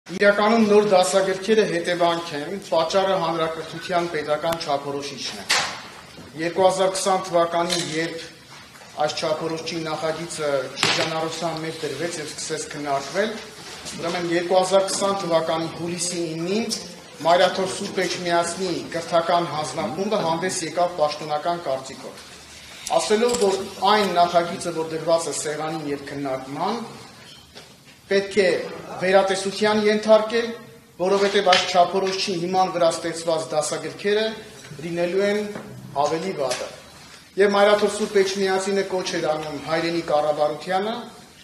Իրականում նոր դասագրքերը հետևանք են, պատճառը հանրակրթության պետական չափորոշիչն է։ 2020 թվականին, երբ այս չափորոշիչի նախագիծը շրջանառության մեջ դրվեց եւ սկսեց քննարկվել, ուրեմն 2020 թվականի հուլիսի 9-ին Մայրաթոր Սուրբ Էջմիածնի կրթական հանձնախումբը հանդես եկավ պաշտոնական կարծիքով, ասելով, որ այն նախագիծը, որ դրված է սեղանին եւ քննարկման, պետք է վերատեսության ենթարկել, որովհետև այս չափորոշիչի հիման վրա ստեղծված դասագրքերը լինելու են ավելի վատը։ Եվ Մայրաթոր Սուրբ Էջմիածինը կոչ էր անում հայրենի կառավարությանը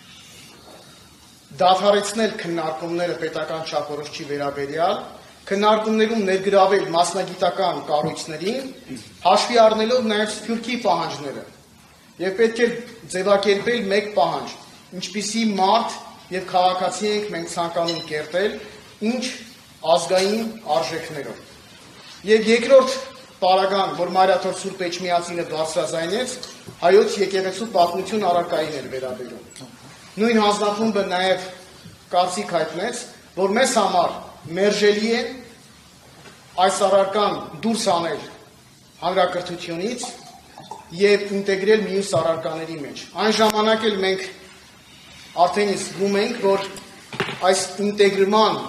դադարեցնել քննարկումները պետական չափորոշիչի վերաբերյալ, քննարկումներում ներգրավել մասնագիտական կառույցներին, հաշվի առնելով նաև Սփյուռքի պահանջները, եւ պետք է ձևակերպել մեկ պահանջ, ինչպիսի մարդ եւ քաղաքացի ենք մենք ցանկանում կերտել, ինչ ազգային արժեքներով։ Եվ երկրորդ պարագան, որ Մայրաթոր Սուրբ Էջմիածինը բարձրաձայնեց, հայոց եկեղեցու պատմություն առարկային էր վերաբերում։ Նույն հանձնախումբը նաև կարծիք հայտնեց, որ մեզ համար մերժելի է այս առարկան դուրս անել հանրակրթությունից եւ ինտեգրել մյուս առարկաների մեջ։ Այն ժամանակ էլ մենք արդեն զգում ենք, որ այս ինտեգրման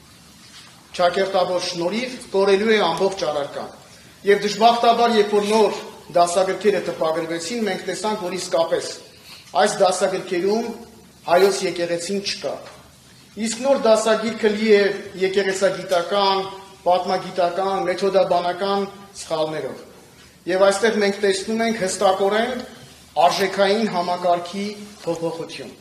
ճակերտավոր շնորհիվ կորելու է ամբողջ առարկան։ Եվ դժբախտաբար, երբ որ նոր դասագրքերը տպագրվեցին, մենք տեսանք, որ իսկապես այս դասագրքերում հայոց եկեղեցին չկա։ Իսկ նոր դասագիրքը լի է եկեղեցագիտական, պատմագիտական, մեթոդաբանական սխալներով։ Եվ այստեղ մենք տեսնում ենք հստակորեն արժեքային համակարգի փոփոխություն։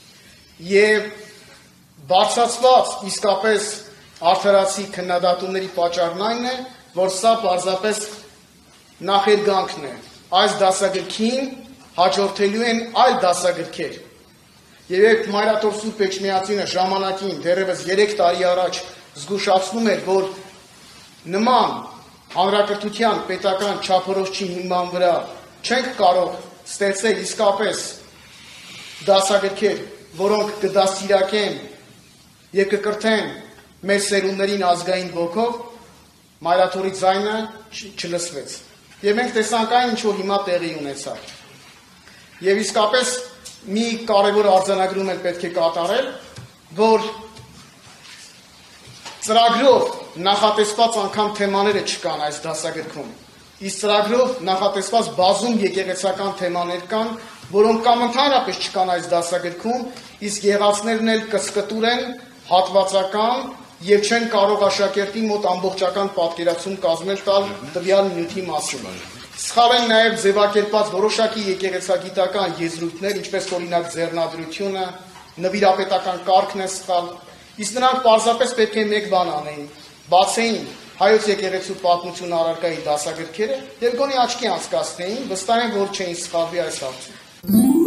Եվ բարձրացված իսկապես արդարացի քննադատումների պատճառն այն է, որ սա պարզապես նախերգանքն է։ Այս դասագրքին հաջորդելու են այլ դասագրքեր։ Եվ երբ Մայրաթոր Սուրբ Էջմիածինը ժամանակին դեռևս 3 տարի առաջ զգուշացնում էր, որ նման հանրակրթության պետական չափորոշիչի հիման վրա չենք կարող ստեղծել իսկապես դասագրքեր, որոնք կդաստիարակեն եւ կկրթեն մեր սերունդներին ազգային ոգով, Մայրաթորի ձայնը չլսվեց։ Եվ մենք տեսանք այն, ինչ որ հիմա տեղի ունեցավ։ Եվ իսկապես մի կարևոր արձանագրում էլ պետք է կատարել, որ ծրագրով նախատեսված անգամ թեմաները չկան այս դասագրքում։ Իսկ ծրագրով նախատեսված բազում եկեղեցական թեմաներ կան, որոնք կամ ընդհանրապես չկան այս դասագրքում, իսկ եղածներն էլ կսկտուր են, հատվածական եւ չեն կարող աշակերտի մոտ ամբողջական պատկերացում կազմել տալ տվյալ նյութի մասին։ Սխալ են նաև ձևակերպված որոշակի եկեղեցագիտական եզրույթներ, ինչպես օրինակ ձեռնադրությունը, նվիրապետական կարգն է սխալ, իսկ նրանք պարզապես պետք է մեկ բան անեին, բացեին հայոց եկեղեցու պատմություն առարկայի դասագրքերը եւ գոնե աչքի անցկացնեին, վստահ եմ, որ չէին սխալվի այս հարցում։